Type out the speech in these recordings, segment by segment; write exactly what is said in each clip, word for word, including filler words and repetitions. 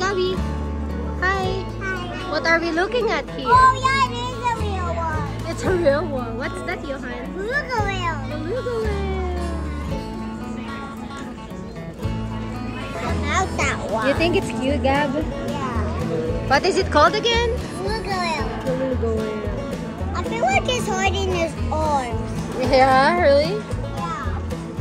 Gabby. Hi. Hi. What are we looking at here? Oh yeah, it is a real one. It's a real one. What's that, Johan? Beluga whale. Beluga whale. About that one. You think it's cute, Gab? Yeah. What is it called again? Beluga whale. Beluga whale. I feel like it's holding his arms. Yeah, really? Yeah.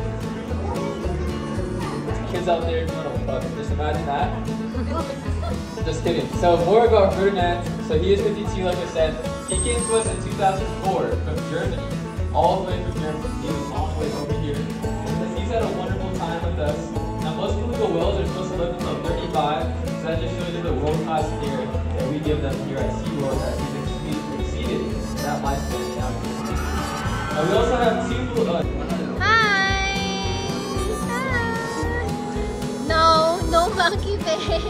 Kids out there, but just imagine that. Just kidding. So more about Ferdinand. So he is fifty-two, like I said. He came to us in two thousand four from Germany. All the way from Germany. He was all the way over here. Because he's had a wonderful time with us. Now most beluga whales are supposed to live until thirty-five. So that just shows you the world-class care that we give them here at SeaWorld as he's exceeded that lifespan now. Uh, we also have two. Uh, Hi. Hi. No, no monkey face.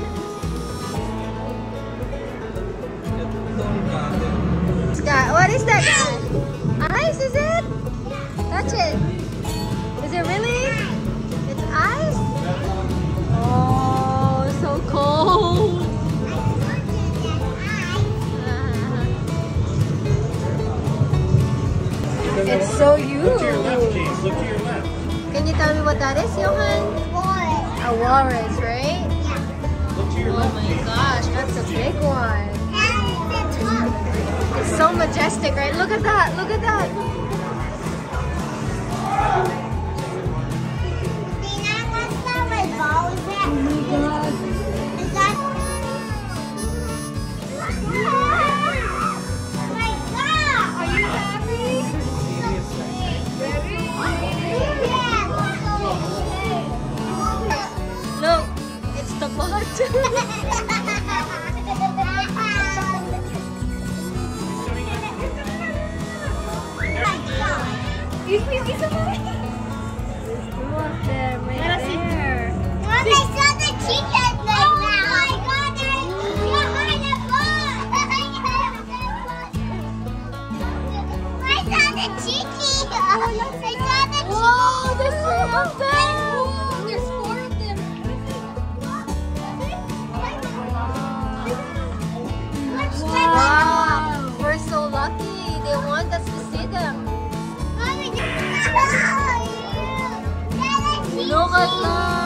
Scott, what is that guy? Ice, is it? Touch it. Is it really? It's ice? Oh, so cold. It's so huge. Look to your left, James. Look to your left. Can you tell me what that is, Johan? Walrus. A walrus, right? Yeah. Look to your Oh left, my James. gosh, that's a big one. And the top. It's so majestic, right? Look at that, look at that. Dina, what's that red ball? Is that? Oh my god. Is that? Oh my god. Are you happy? Look, it's the bot. There's two of them right there. Mom, I saw the chicken like that. Oh my god, there's behind the boat. I saw the chicken. I saw the chicken. Whoa, there's four of them. There's four of them. Let's check Wow, we're so lucky. They want us to see them. Mommy, Look at that.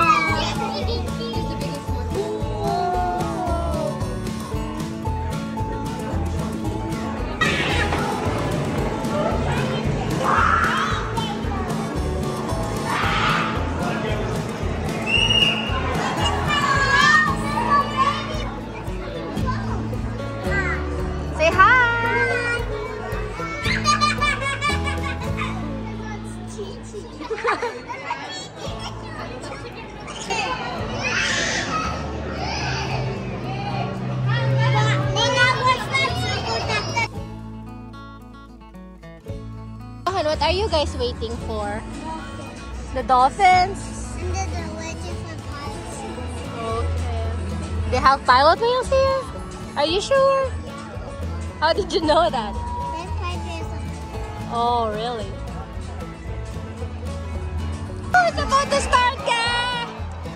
Say hi. Johan, what are you guys waiting for? The dolphins? Okay. They have pilot whales here? Are you sure? How did you know that? Oh, really? Oh, it's about to start, guys!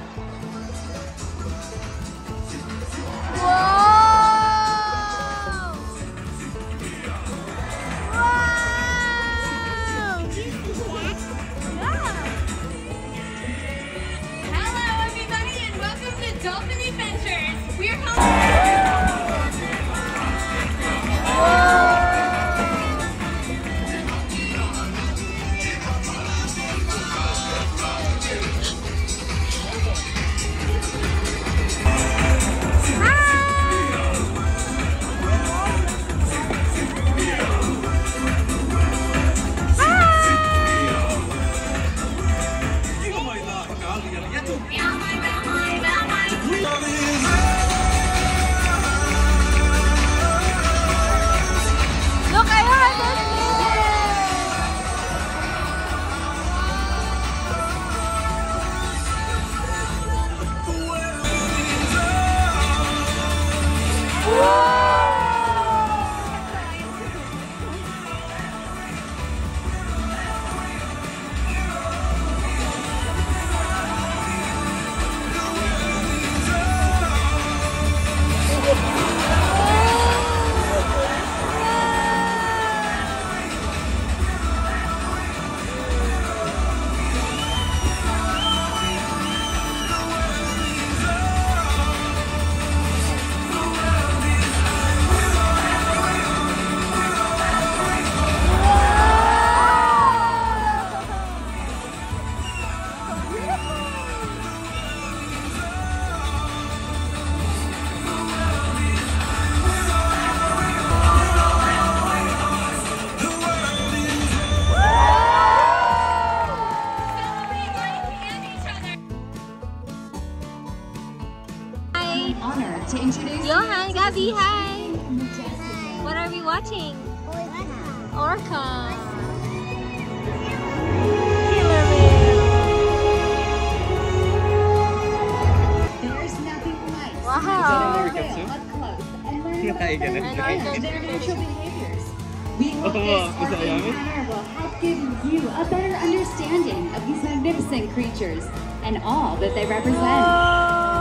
Whoa! Wow! Hello, everybody, and welcome to Dolphin Adventures. We are calling. Look, I heard this great honor to introduce Johan, Gabby, hi. What are we watching? Orca. Killer whale. There's nothing like Wow. seeing a whale up close and learning about Ay, their ganun. and their natural behaviors. We hope Oh, this is that sparkling yummy? encounter will help give you a better understanding of these magnificent creatures and all that they represent. Whoa.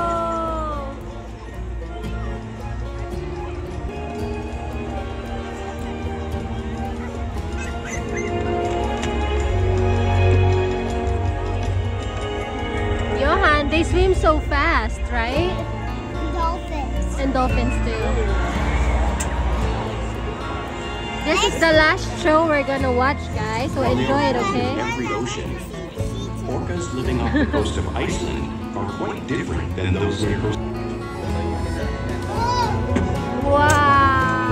Johan, they swim so fast, right? Dolphins. And dolphins too. This is the last show we're gonna watch, guys, so enjoy it, okay? Every ocean. Orcas living off the coast of Iceland are quite different than those near coast. Wow!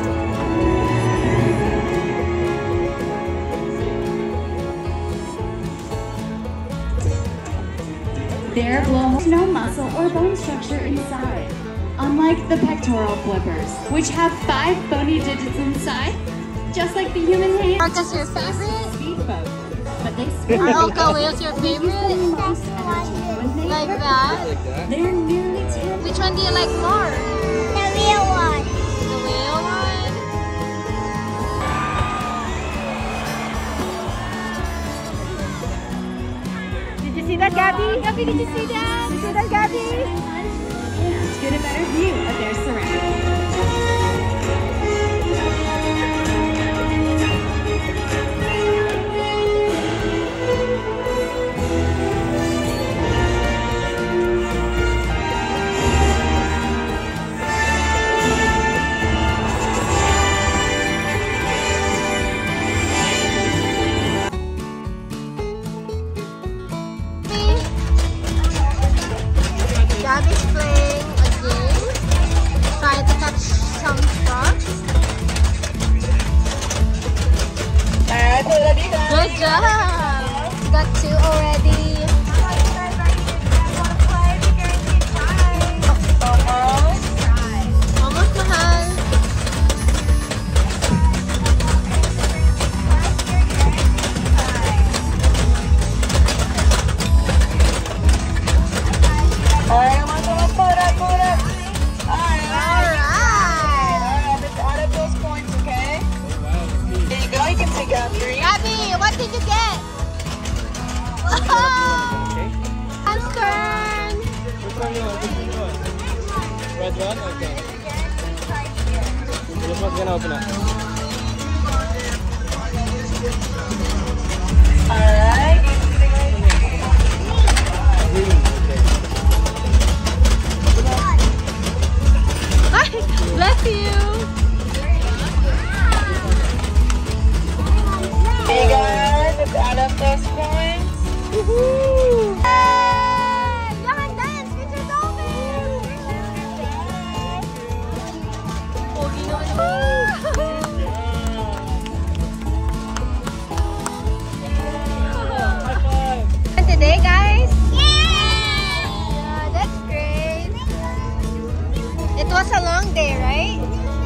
Their blowhole has no muscle or bone structure inside. Unlike the pectoral flippers, which have five bony digits inside, just like the human hand. Orca's your favorite? Speedboat, but they swim. Are orca whales your favorite? Like that? They're nearly ten. Which one do you like more? The real one. The whale one? Did you see that, Gabby? Gabby, did you see that? Did you see that, Gabby? And get a better view of their surroundings. Gabby's playing a game, trying to catch some frogs. Good job! Got two already. Almost, mahal. Gabby, what did you get? Wow! Hans turn! Which one you want? Which one you want? Red one? Okay. This one's gonna open up. Alright. Bless you! Hey guys, let's add up those points. Woohoo! Hey! Johan, dance with your dolphin! Pogi naman. And today, guys? Yeah! That's great. It was a long day, right?